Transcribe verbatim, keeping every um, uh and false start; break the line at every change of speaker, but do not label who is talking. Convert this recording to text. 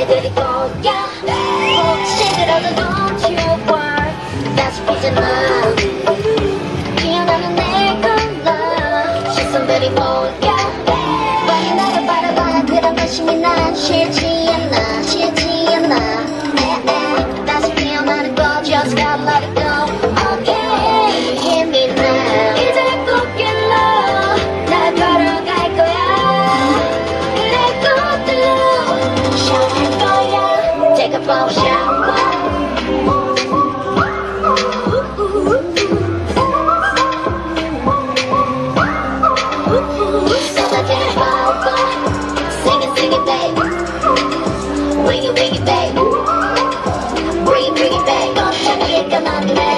해드릴 거야. 혹시 그래도 don't you worry, 다시 보잖아. 기억나는 내 걸로 시선들이 모여. 빨리 나를 바라봐. 그런 관심이 난 싫지 않아, 싫지 않아. 에에 다시 피어나는 거 just gotta let it go. Okay, hear me now. 이제 꼭 일러 날 걸어갈 거야. 그래 꽃들로 샤워할 거야. Take a full shower. Bring it, bring it back. Bring it, bring it back. Don't tell me it, come on, man.